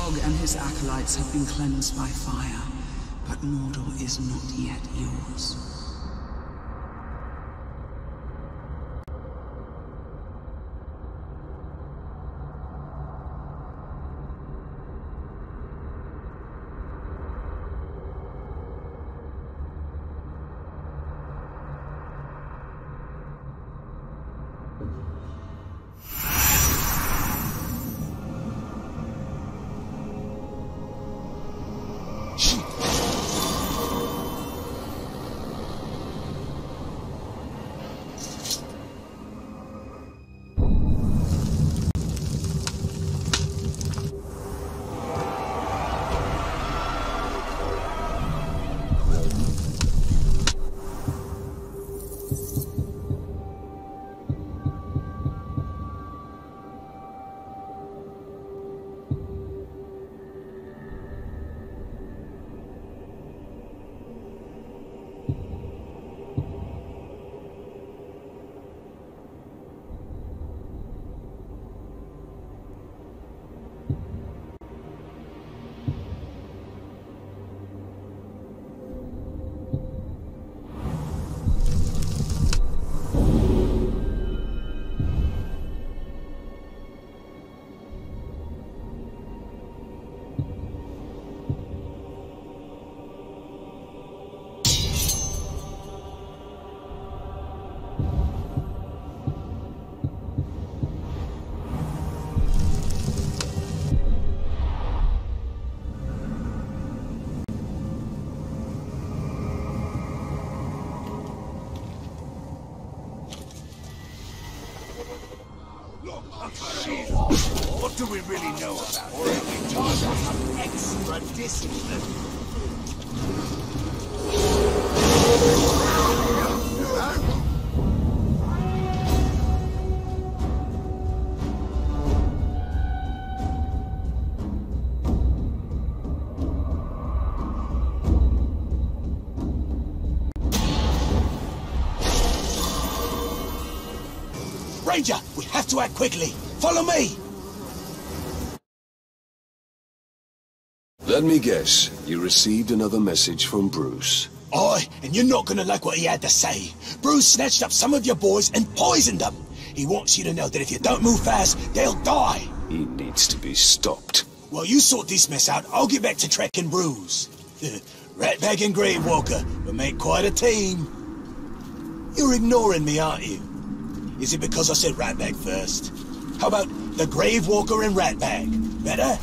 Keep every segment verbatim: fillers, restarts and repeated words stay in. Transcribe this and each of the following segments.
Smaug and his acolytes have been cleansed by fire, but Mordor is not yet yours. What do we really know about it? Or are we talking some extra discipline? Ranger, we have to act quickly. Follow me! Let me guess, you received another message from Bruce. Aye, and you're not gonna like what he had to say. Bruce snatched up some of your boys and poisoned them. He wants you to know that if you don't move fast, they'll die. He needs to be stopped. Well, you sort this mess out, I'll get back to Trek and Bruce. Ratbag and Gravewalker, we make quite a team. You're ignoring me, aren't you? Is it because I said Ratbag first? How about the Gravewalker and Ratbag? Better?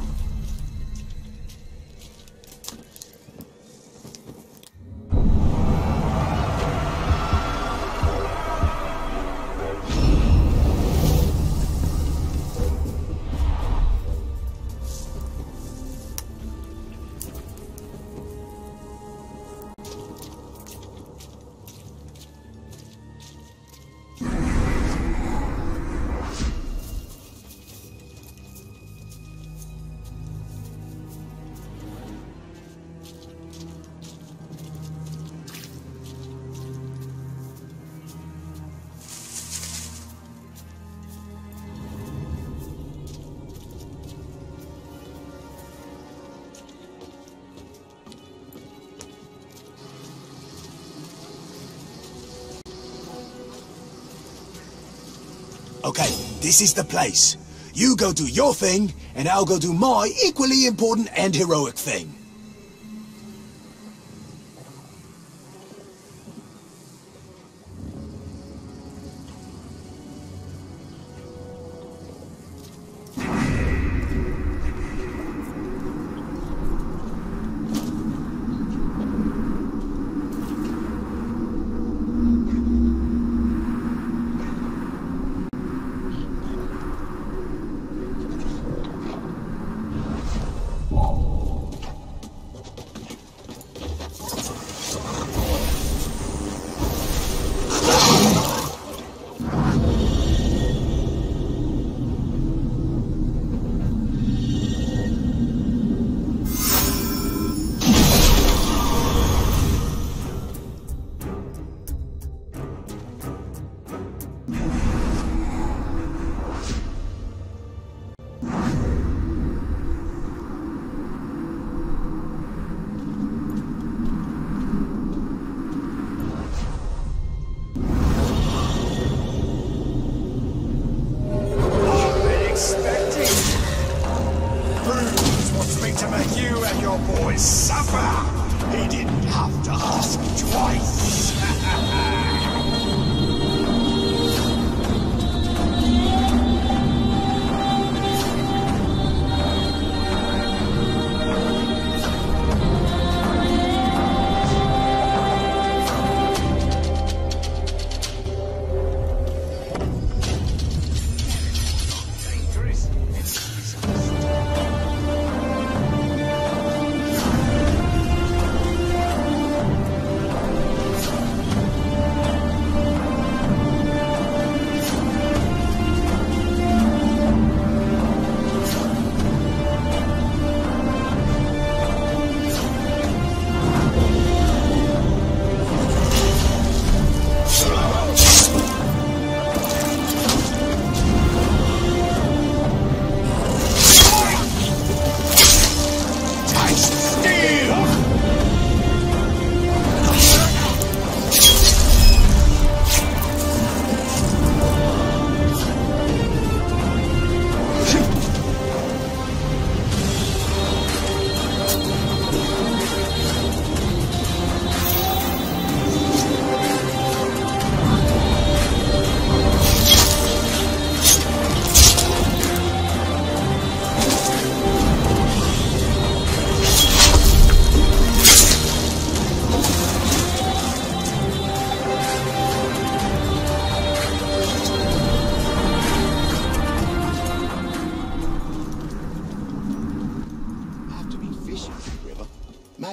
Okay, this is the place. You go do your thing, and I'll go do my equally important and heroic thing.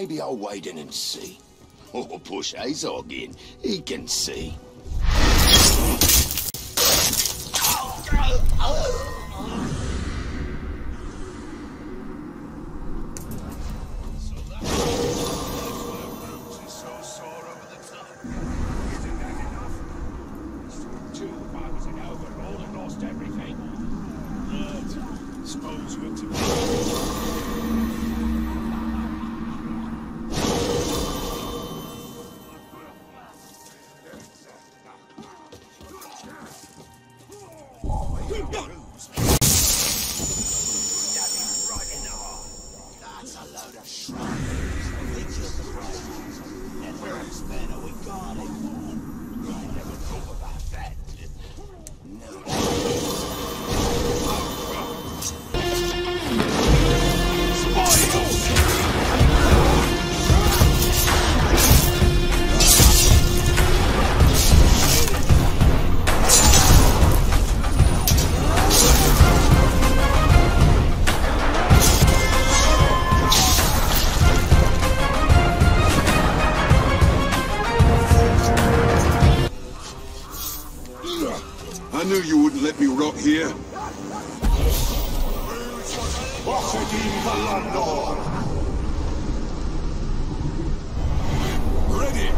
Maybe I'll wade in and see. Or push Azog in. He can see. I knew you wouldn't let me rot here. Ready!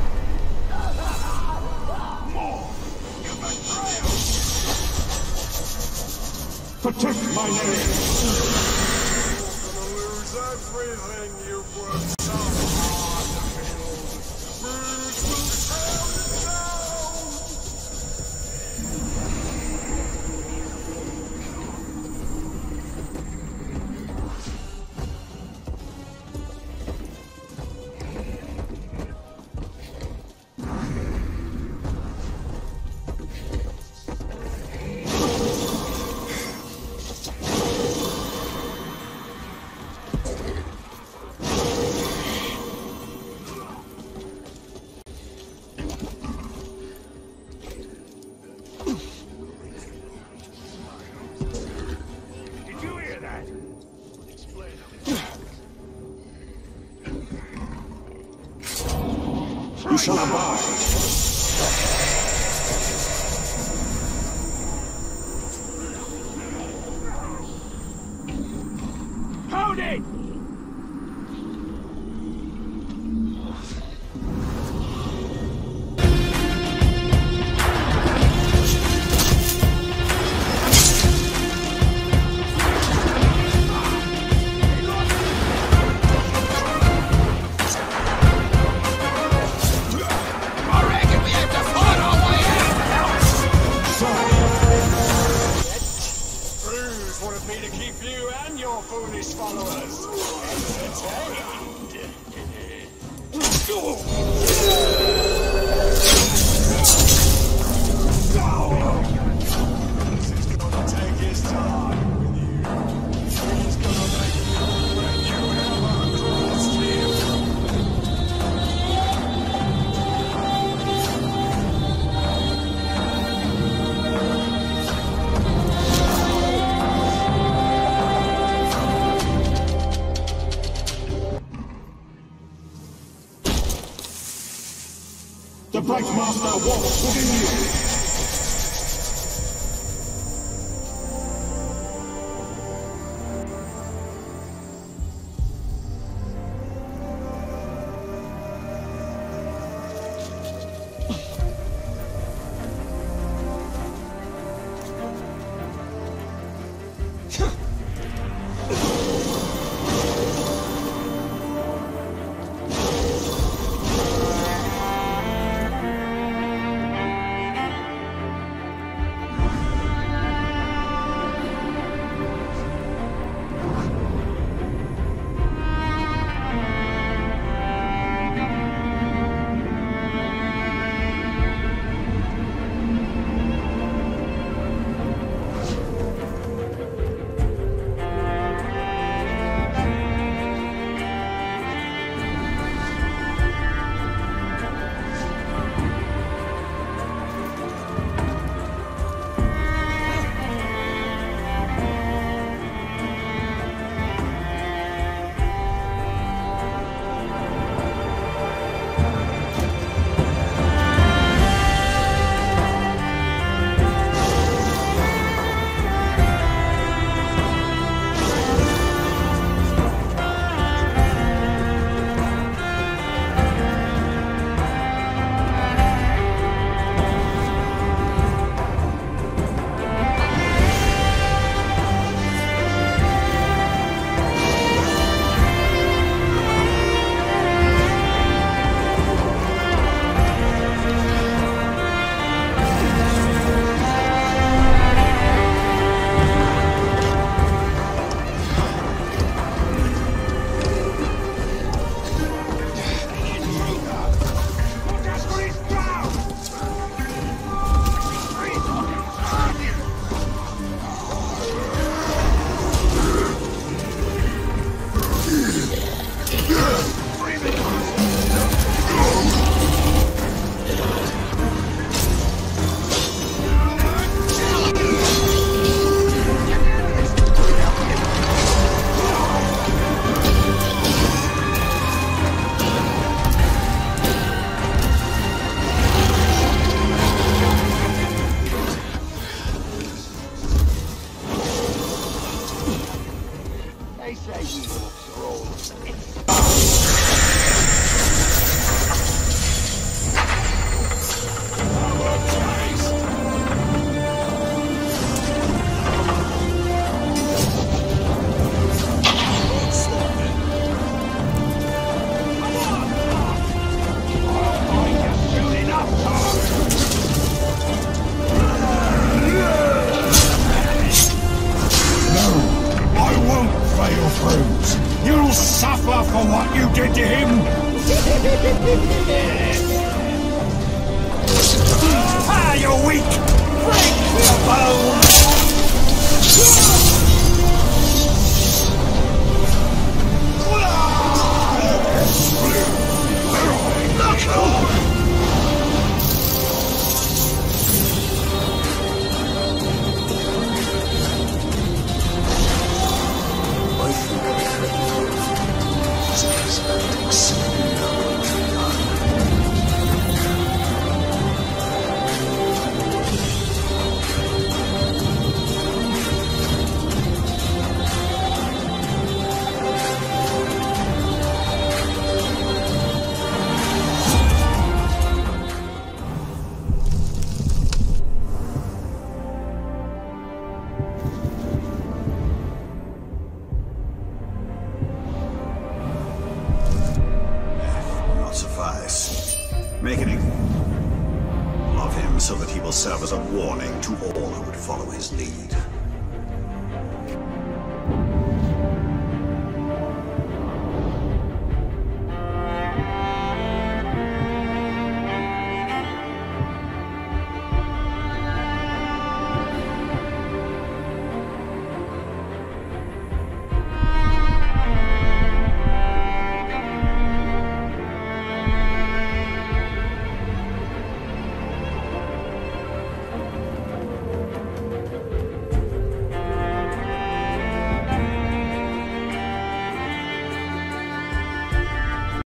Protect my name! You're gonna lose everything you've worked so hard to build. Bruce will tear it down! You shall abide. Hold it! Foolish followers entertained. This is gonna take his time with you. He's gonna make you when you ever crossed him. The Bright Master walks within you! serve as a warning to all who would follow his lead.